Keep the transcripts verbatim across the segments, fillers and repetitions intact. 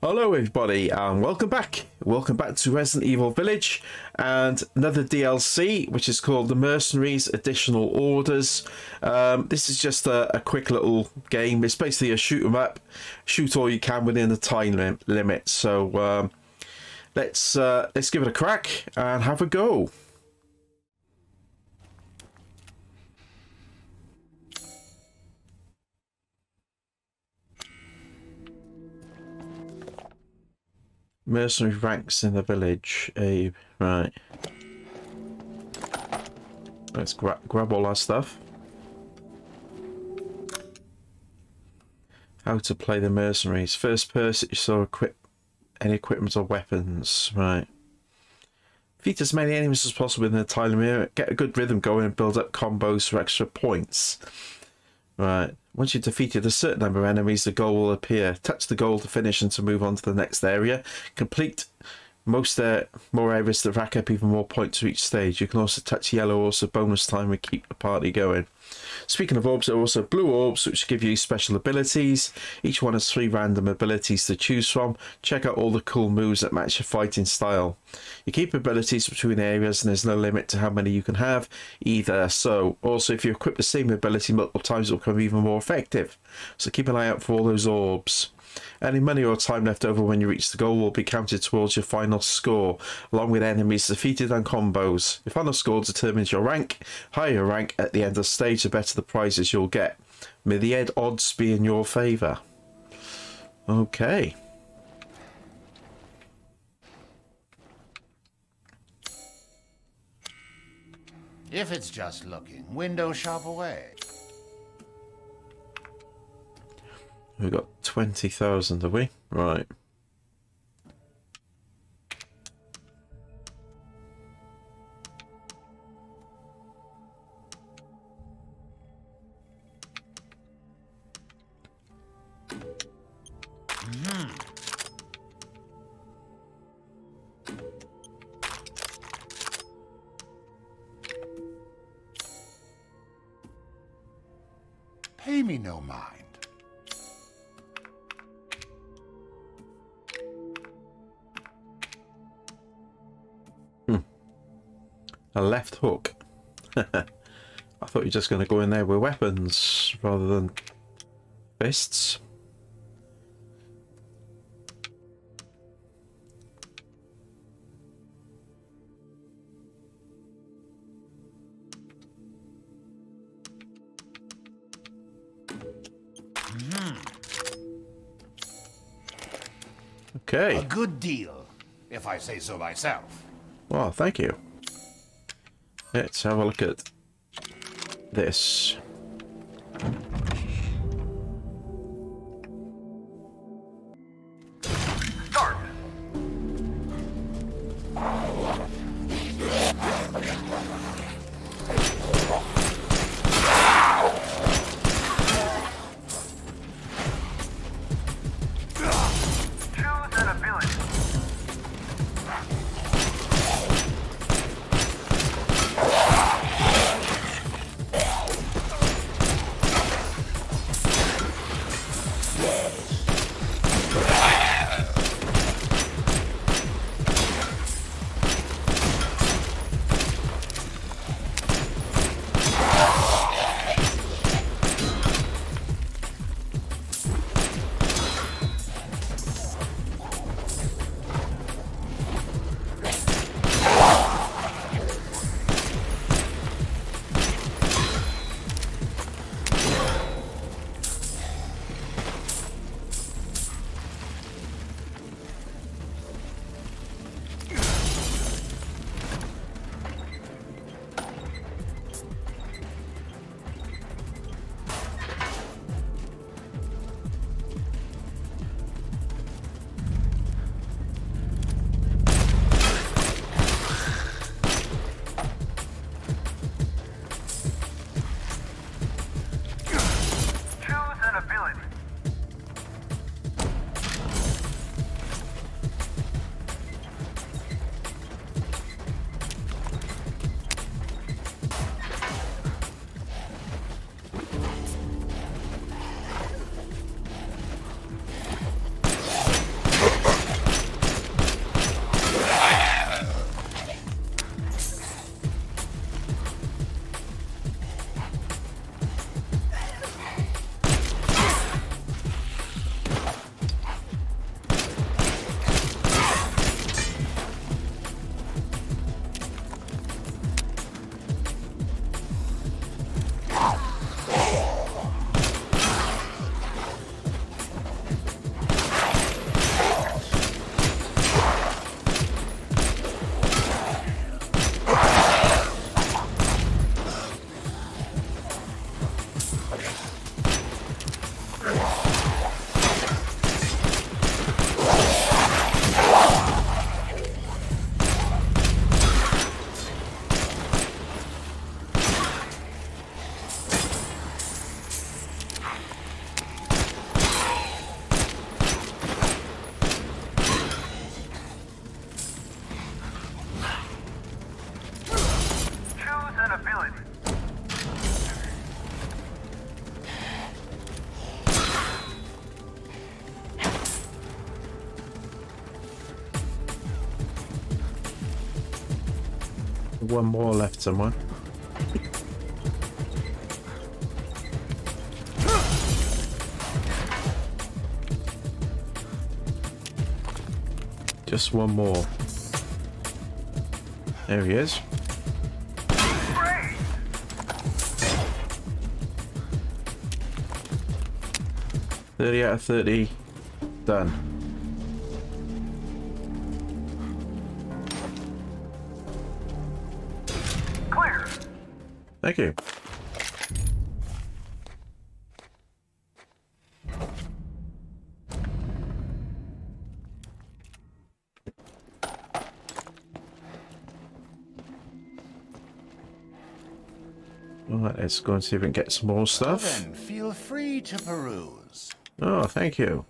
Hello everybody and welcome back. Welcome back to Resident Evil Village and another D L C which is called the Mercenaries Additional Orders. Um, this is just a, a quick little game. It's basically a shoot 'em up, shoot all you can within the time lim limit. So um, let's uh, let's give it a crack and have a go. Mercenary ranks in the village. A right. Let's gra grab all our stuff. How to play the mercenaries. First person, you saw equip any equipment or weapons. Right. Defeat as many enemies as possible in the time limit. Get a good rhythm going and build up combos for extra points. Right. Once you've defeated a certain number of enemies, the goal will appear. Touch the goal to finish and to move on to the next area. Complete most uh, more areas to rack up even more points for each stage. You can also touch yellow orbs for bonus time and keep the party going. Speaking of orbs, there are also blue orbs which give you special abilities. Each one has three random abilities to choose from. Check out all the cool moves that match your fighting style. You keep abilities between areas and there's no limit to how many you can have either. So also if you equip the same ability multiple times it will become even more effective. So keep an eye out for all those orbs. Any money or time left over when you reach the goal will be counted towards your final score, along with enemies defeated and combos. Your final score determines your rank. Higher your rank at the end of the stage, the better the prizes you'll get. May the ed odds be in your favour. Okay. If it's just looking, window shop away. We've got twenty thousand, have we? Right. Mm-hmm. Pay me no mind. A left hook. I thought you were just going to go in there with weapons rather than fists. Mm-hmm. Okay. A good deal, if I say so myself. Well, thank you. Let's have a look at this. Start. Choose an ability. One more left somewhere. Just one more. There he is. thirty out of thirty. Done. Clear. Thank you. Alright, let's go and see if we can get some more stuff. Well then, feel free to peruse. Oh, thank you.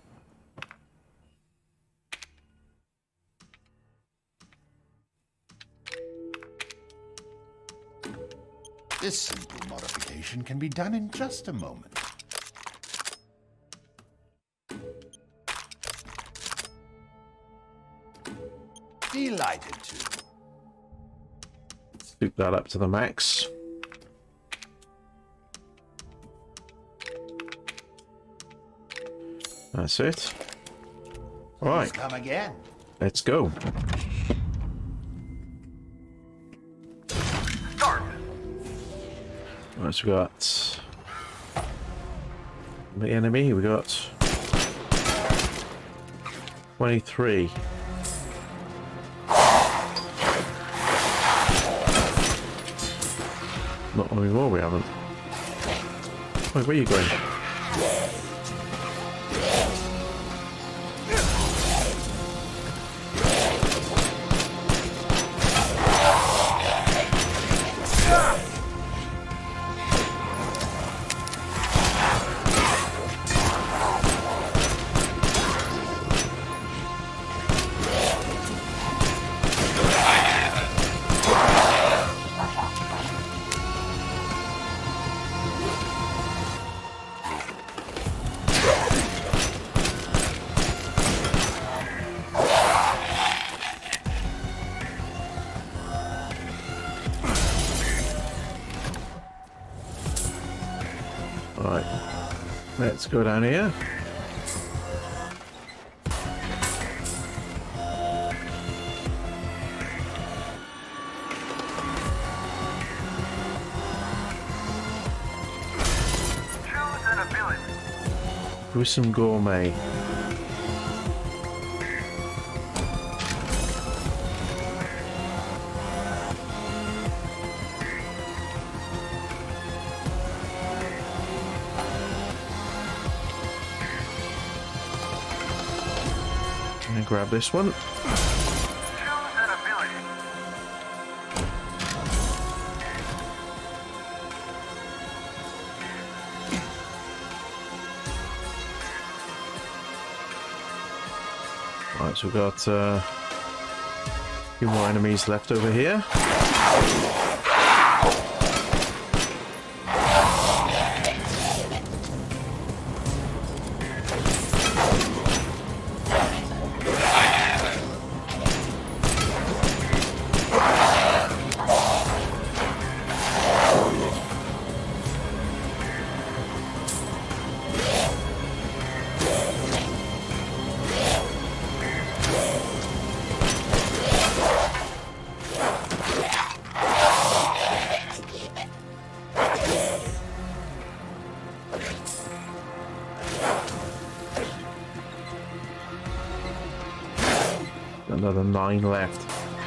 This simple modification can be done in just a moment. Delighted to. Scoop that up to the max. That's it. All right, Come again. let's go. Start. Right, so we got the enemy. We got twenty-three. Not anymore. We haven't. Wait, where are you going? Right, let's go down here. Choose an ability. Gruesome Gourmet. And grab this one. Choose an ability. Right, so we've got uh, a few more enemies left over here. Another nine left.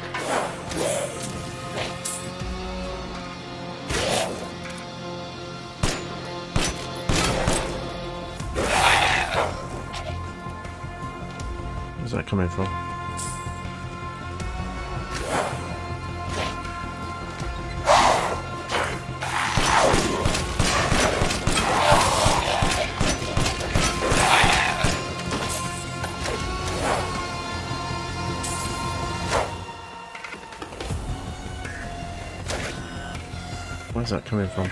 Where's that coming from? Where's that coming from?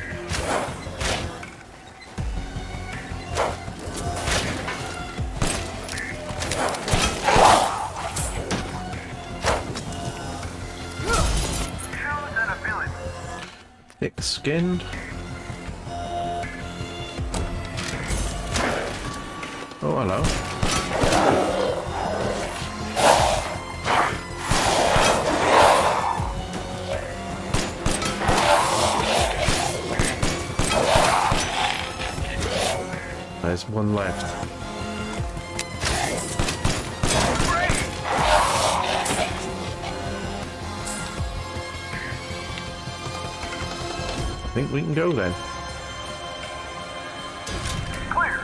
Choose an Thick-skinned. Oh, hello. There's one left. I think we can go then. Clear.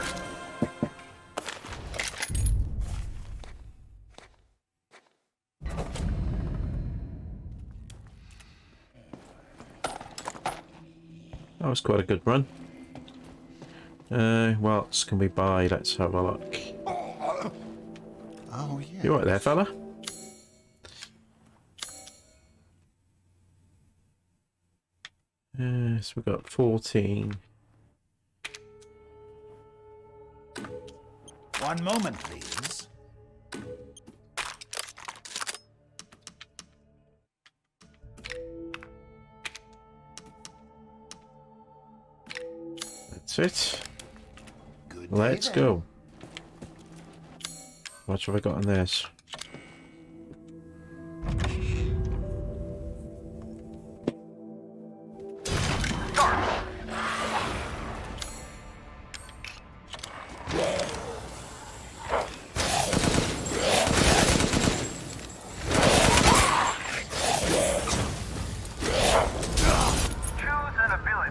That was quite a good run. Uh, what else can we buy? Let's have a look. Oh, yeah. You right there, fella? Uh, so we've got fourteen. One moment, please. That's it. Good day, Let's then. go. What have I got on this? Choose an ability.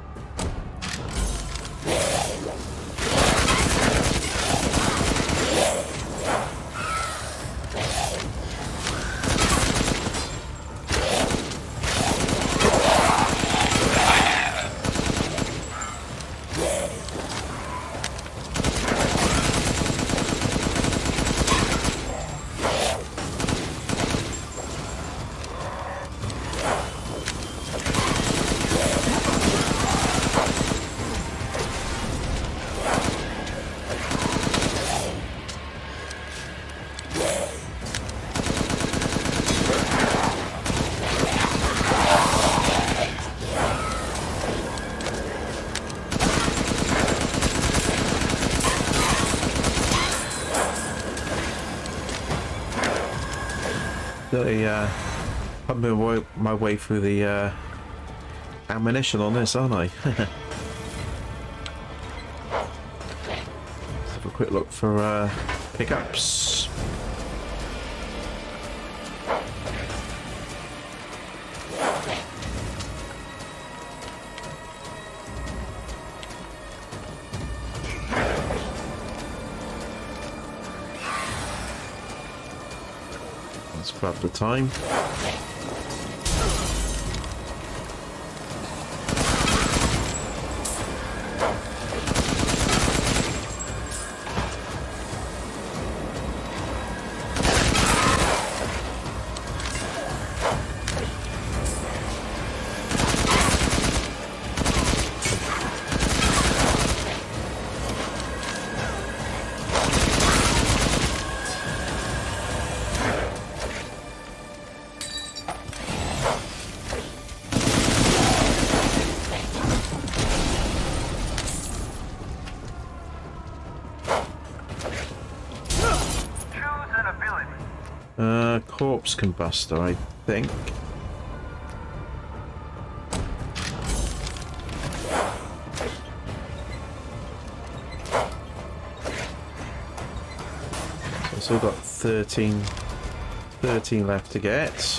The uh, I'm my way, my way through the uh, ammunition on this, aren't I? Let's have a quick look for uh, pickups. Let's grab the time. Uh, corpse combustor, I think. So I've still got thirteen, thirteen left to get.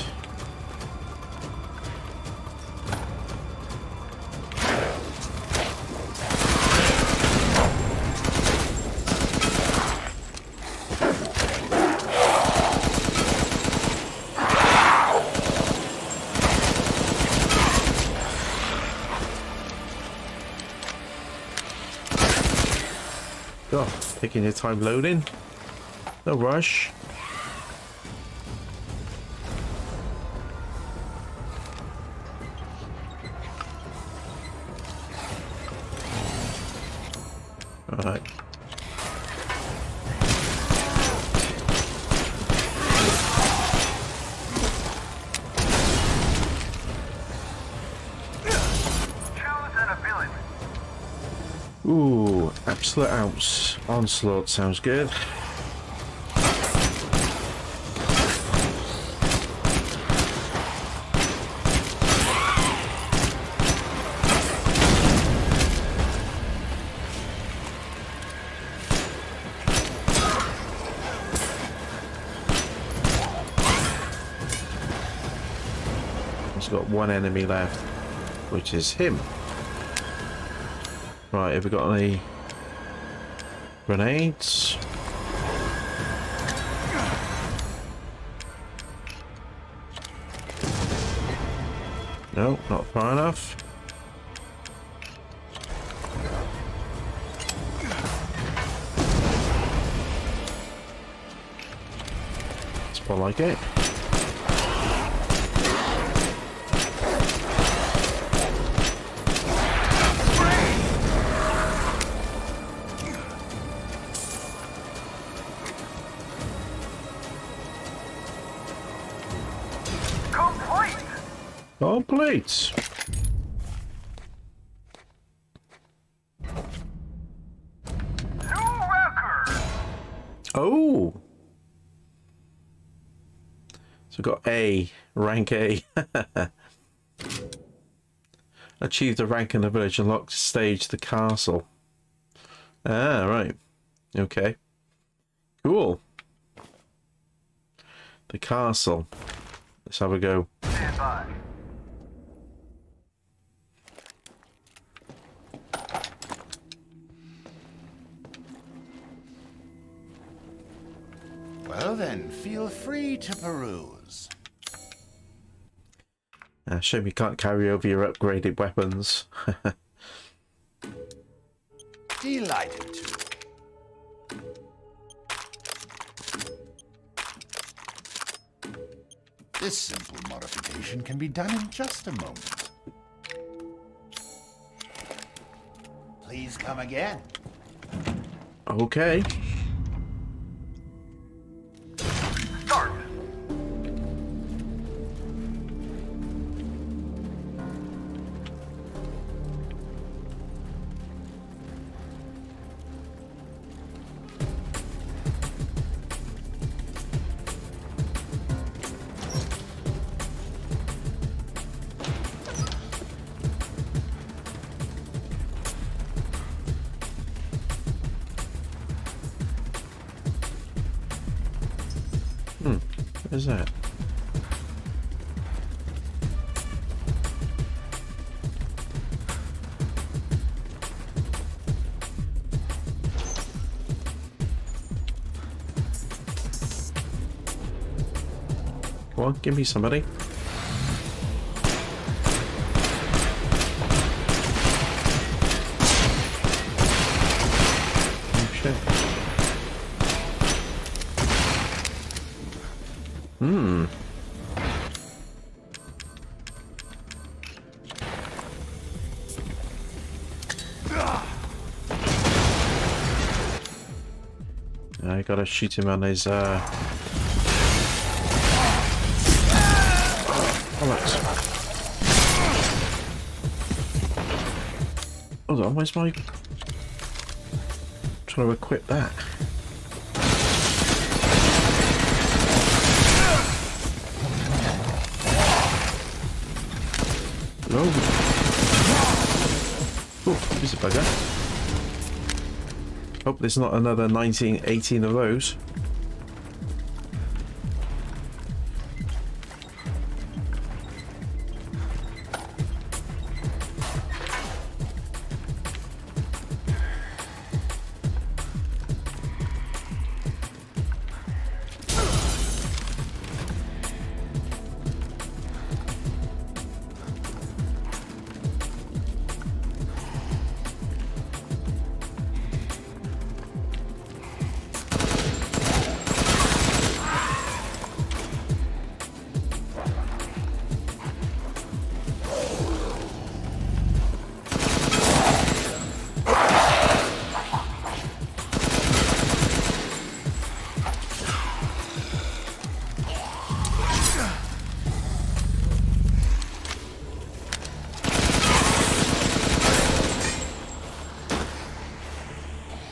Oh, taking your time loading. No rush. All right. Ooh, absolute ounce. Onslaught sounds good. He's got one enemy left, which is him. Right, have we got any grenades? No, not far enough. That's more like it. Complete. New record. Oh. So we've got A, rank A. Achieved a rank in the village, unlocked stage the castle. Ah, right. Okay. Cool. The castle. Let's have a go. Stand by. Well then, feel free to peruse. Uh, shame you can't carry over your upgraded weapons. Delighted to. This simple modification can be done in just a moment. Please come again. Okay. Start. What is that? Come on, give me somebody. Oh shit. Hmm. I gotta shoot him on his uh oh, that's... Hold on, where's my... I'm trying to equip that. Hello? Oh, here's a bugger. Hope there's not another nineteen, eighteen of those.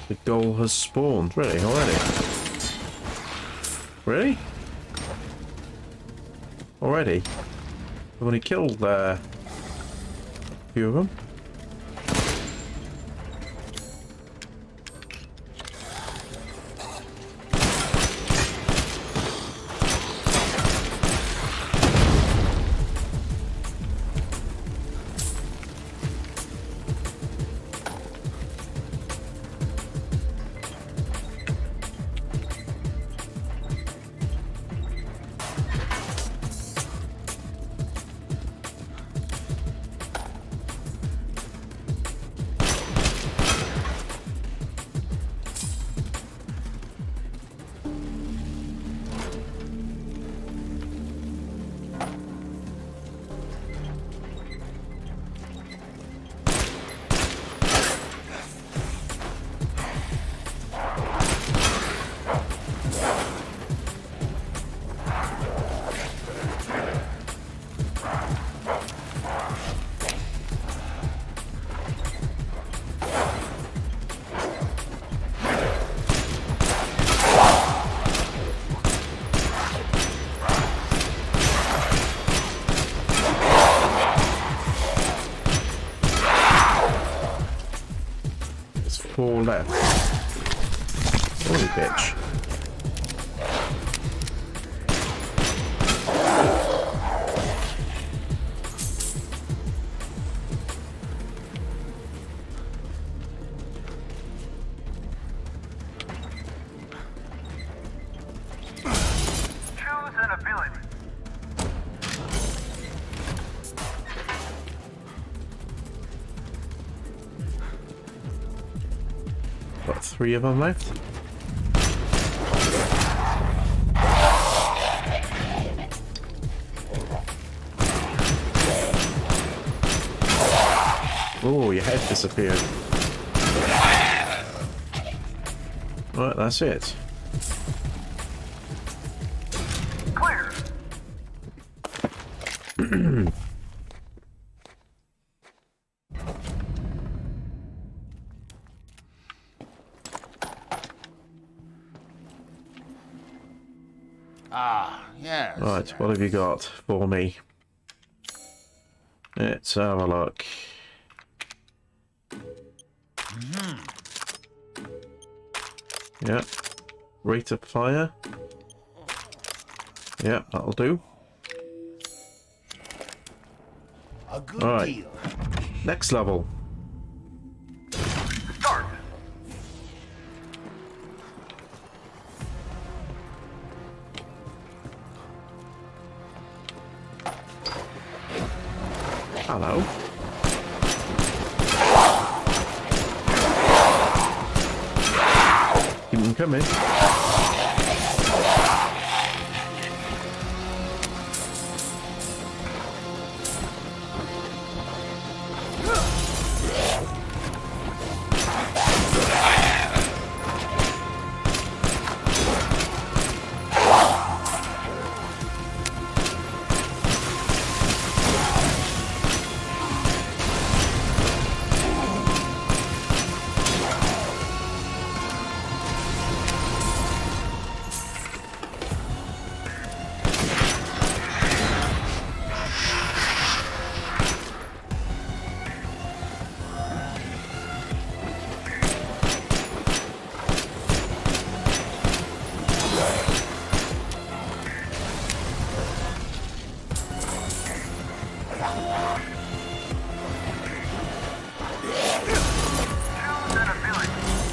The goal has spawned. Really? Already? Really? Already? I've only killed uh, a few of them. Four left. Holy bitch. Choose an ability. Got three of them left. Oh, your head disappeared. Right, that's it. Clear. Ah, yes. Right, what have you got for me? Let's have a look. Yeah. Rate of fire. Yeah, that'll do. A good All right. deal. Next level. Start. Hello. Keep them coming. Choose an ability.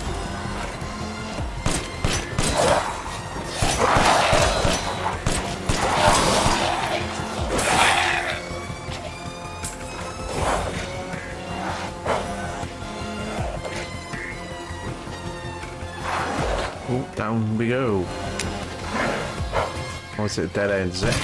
Oh, down we go. Oh, is it a dead end, is it?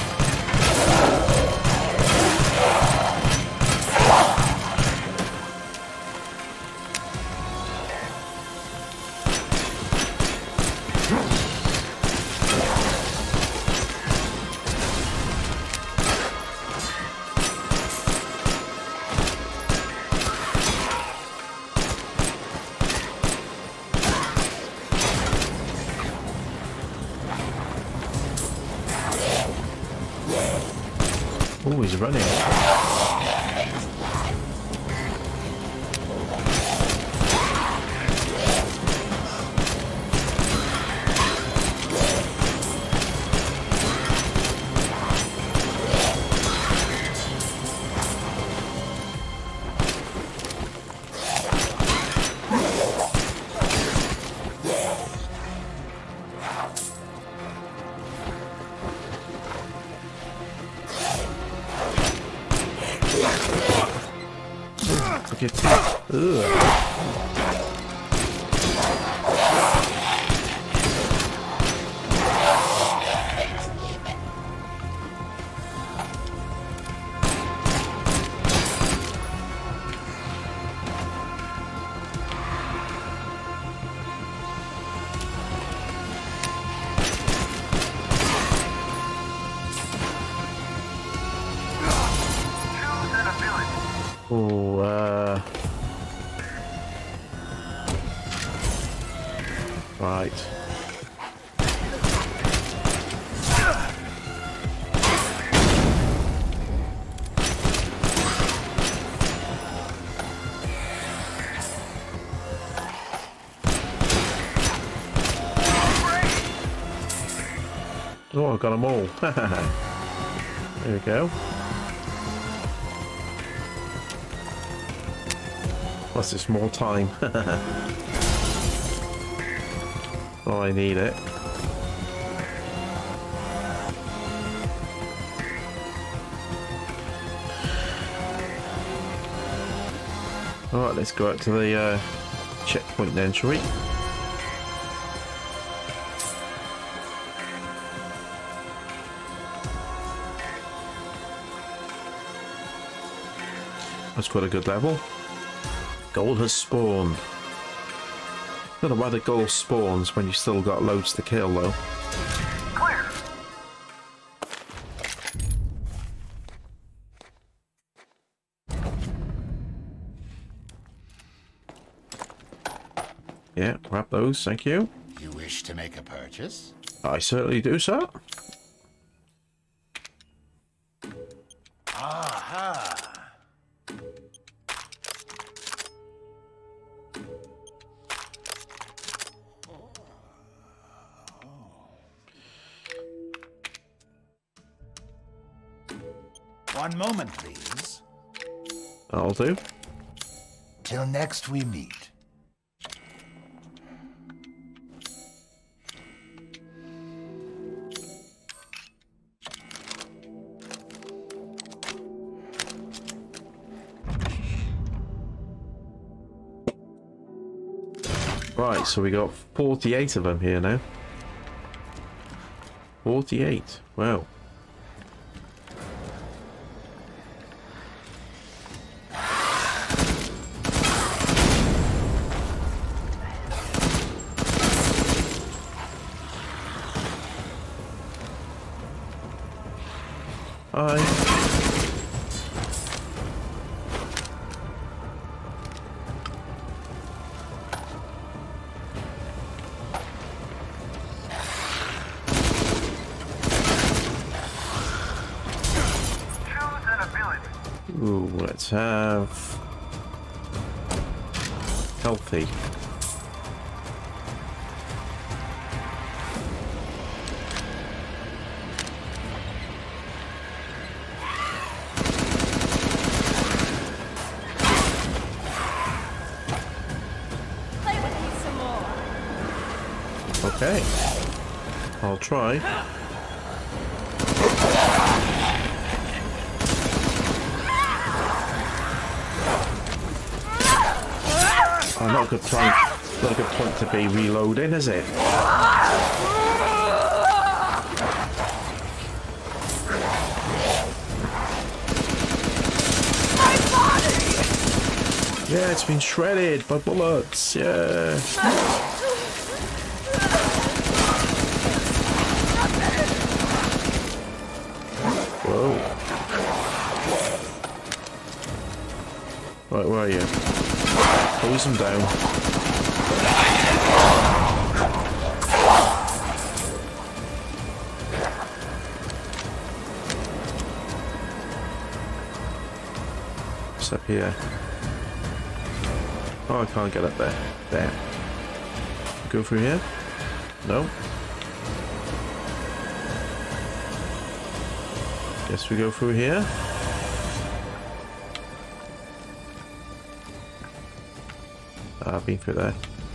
Oh, he's running. Oh, uh... right. Oh, I've got them all. There we go. Plus it's more time. Oh, I need it. Alright, let's go out to the uh, checkpoint then, shall we? That's quite a good level. Gold has spawned. Don't know why the gold spawns when you still got loads to kill though. Clear. Yeah, grab those, thank you. You wish to make a purchase? I certainly do, sir. Aha! One moment, please. I'll do. Till next we meet. Right, so we got forty-eight of them here now. forty-eight. Wow. Hi. Ooh, let's have healthy. Play with me some more. Okay, I'll try. Oh, not a good time. Not a good point to be reloading, is it? Yeah, it's been shredded by bullets. Yeah. Whoa. Right, where are you? Close them down. What's up here? Oh, I can't get up there. There. Go through here? No. Guess we go through here. Oh, I've been through there.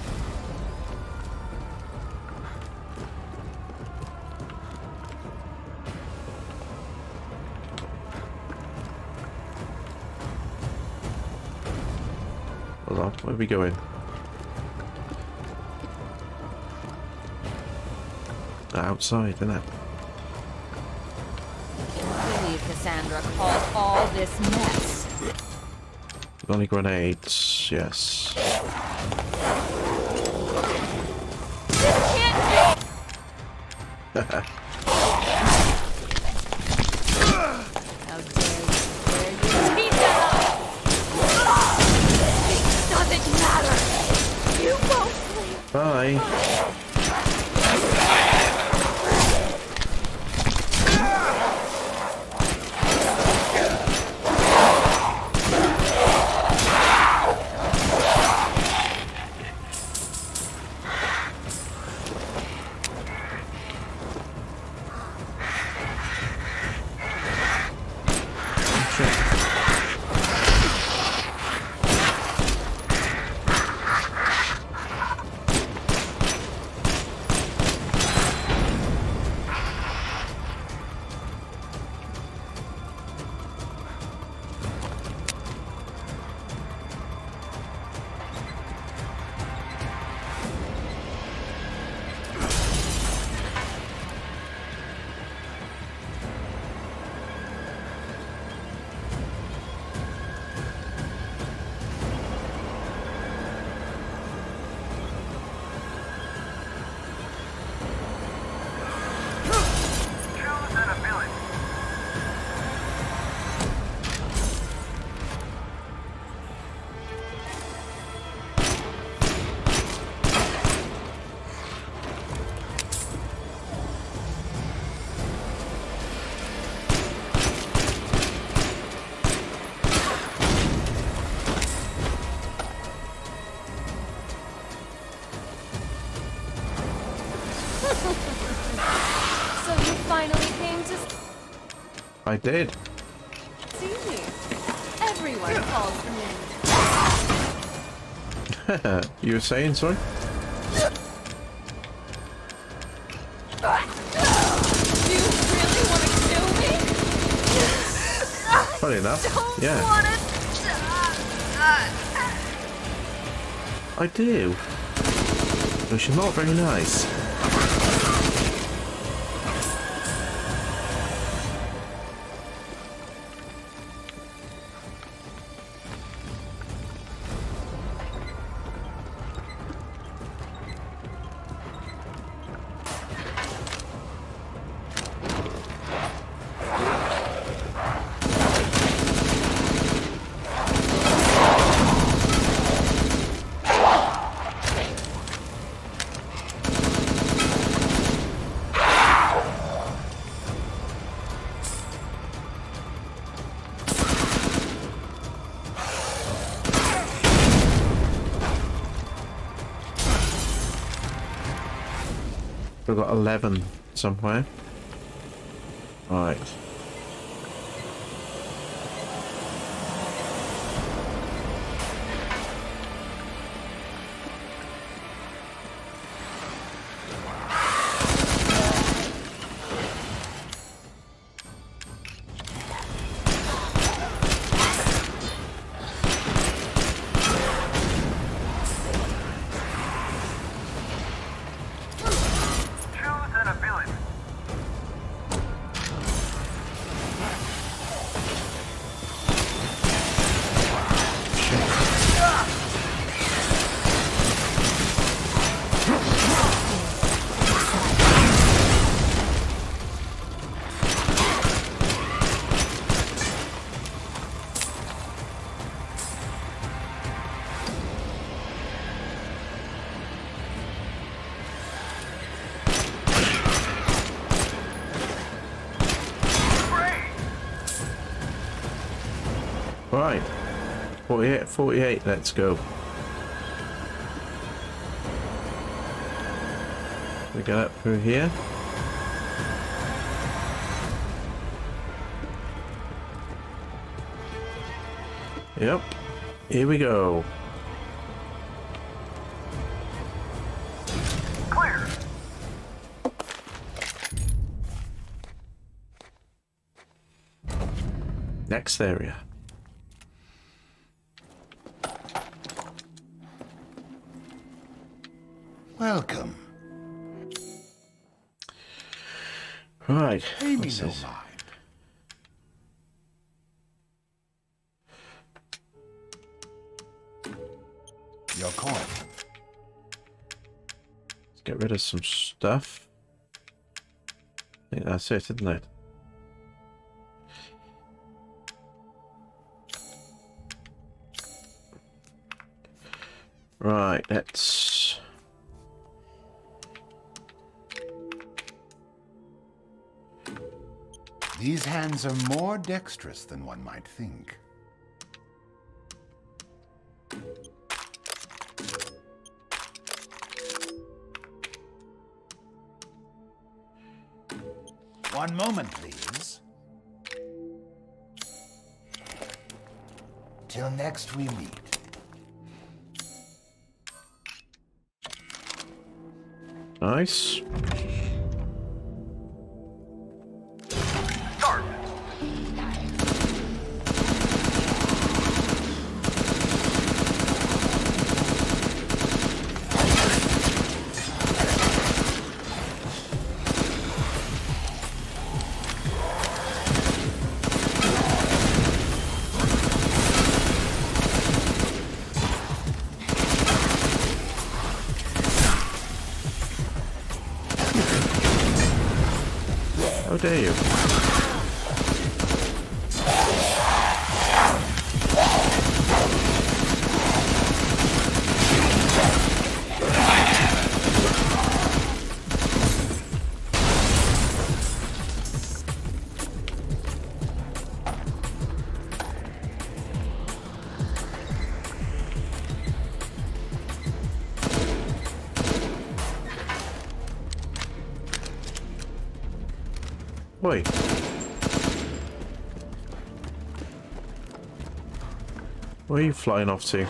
Hold on, where are we going? Outside, isn't it? I believe Cassandra caused all this mess. Only grenades, yes. This can't be! How dare you wear your teeth out! It doesn't matter! You won't leave! Bye. So you finally came to I did. see me. Everyone calls me. You were saying, sorry? You really want to kill me? Funny enough, Don't yeah. want to I do. But she's not very nice. We've got eleven somewhere. Right. Choose an ability. Right. forty-eight, forty-eight, let's go. We get up through here. Yep, here we go. Clear. Next area. Welcome. Right. Pay me what's no this? mind. Your coin. Let's get rid of some stuff. I think that's it, isn't it? Right, let's... These hands are more dexterous than one might think. One moment, please. Till next we meet. Nice. Start. How dare you? Wait. Where are you flying off to?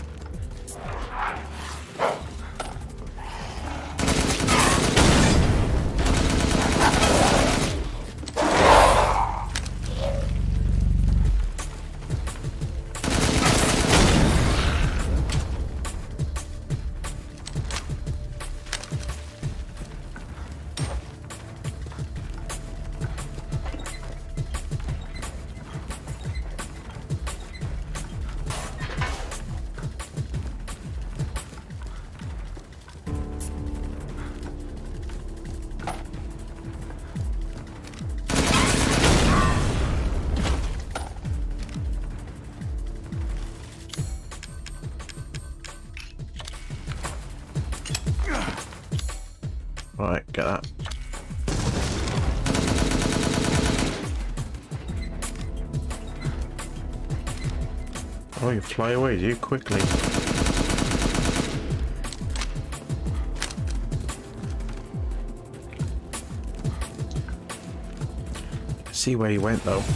Right, get that. Oh, you fly away, do you? Quickly. See where you went, though.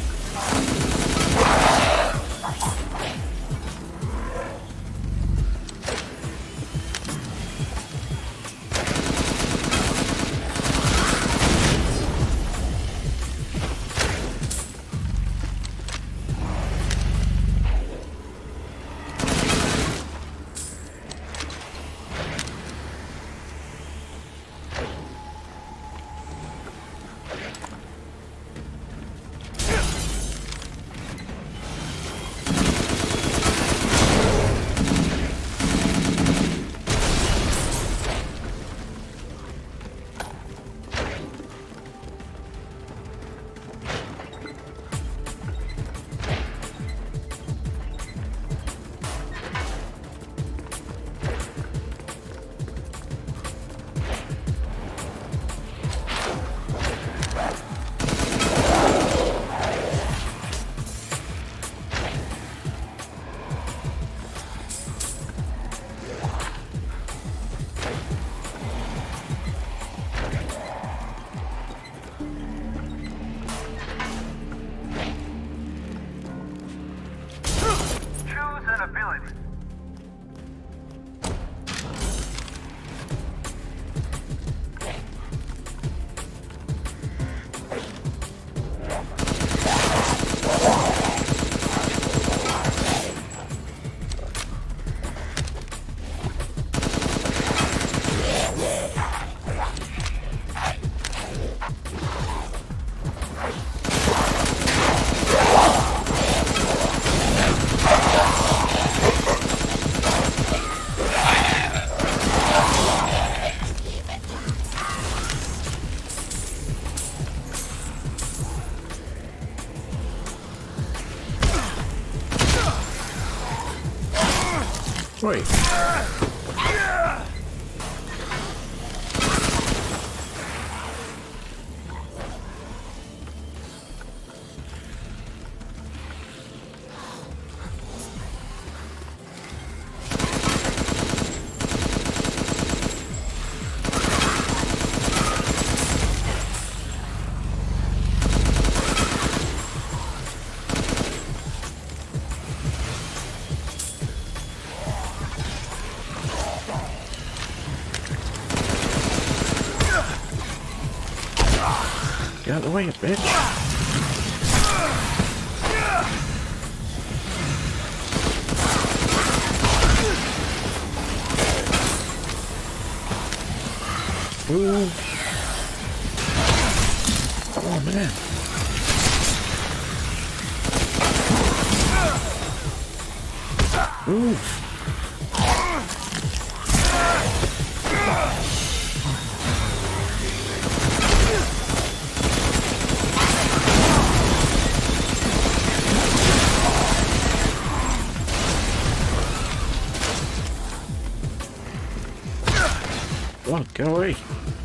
and abilities. Wait. Get out of the way, bitch. Ooh. Oh man. Oof. Come on, go away.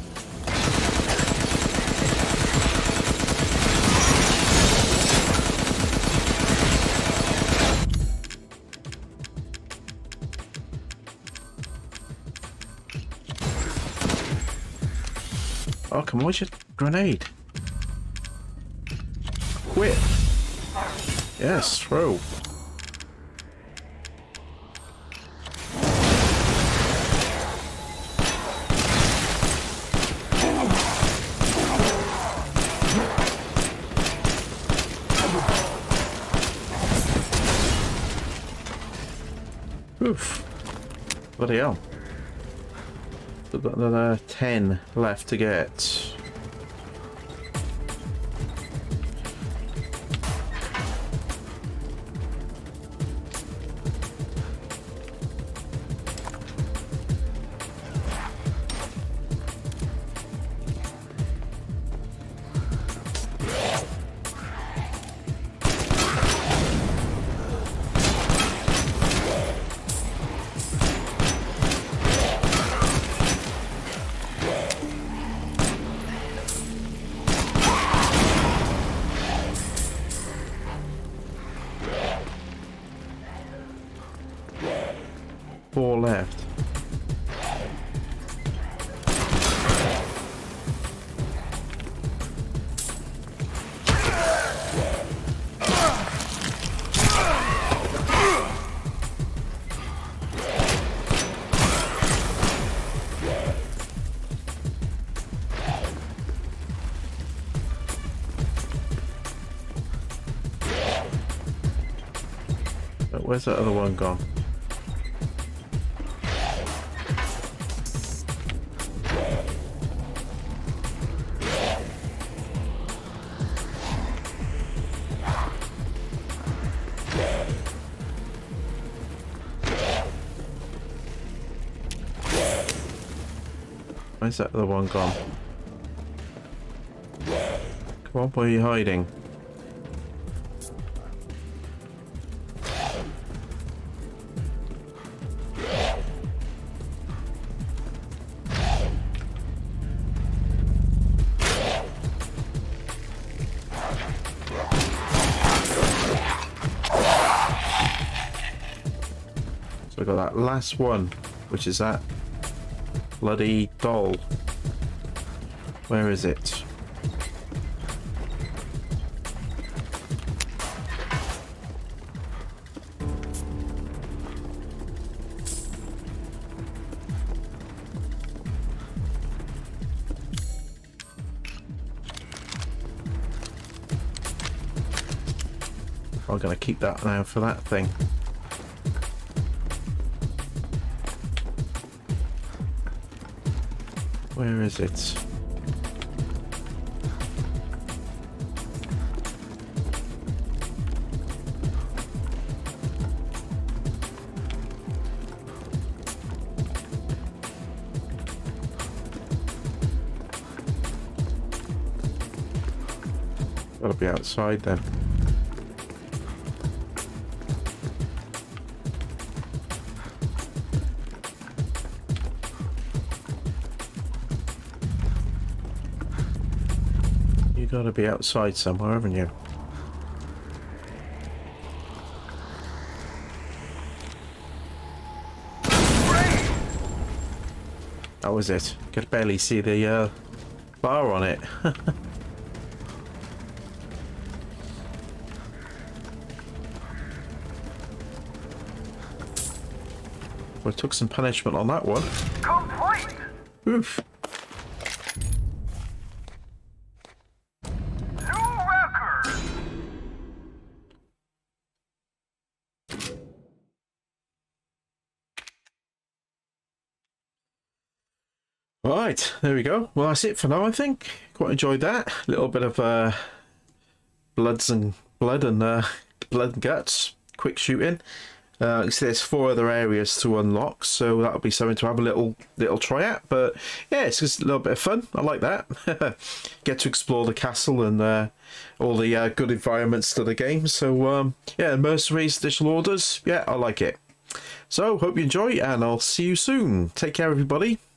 Oh, come on, where's your grenade? Quit. Yes, throw. Oof. Bloody hell. We've got another ten left to get. Four left. But where's that other one gone? Where's that other one gone? Come on, where are you hiding? So I got that last one, which is that bloody doll. Where is it? I'm going to keep that now for that thing. Where is it? Gotta be outside then. You gotta be outside somewhere, haven't you? That was it. Could barely see the uh, bar on it. I took some punishment on that one. Complete. Oof. New record. Right, there we go. Well, that's it for now, I think. Quite enjoyed that. A little bit of uh, bloods and blood and uh, blood and guts. Quick shooting. Uh, so there's four other areas to unlock, so that'll be something to have a little little try at. But yeah, it's just a little bit of fun. I like that. Get to explore the castle and uh, all the uh, good environments to the game. So um, yeah, Mercenaries additional orders. Yeah, I like it. So hope you enjoy, and I'll see you soon. Take care, everybody.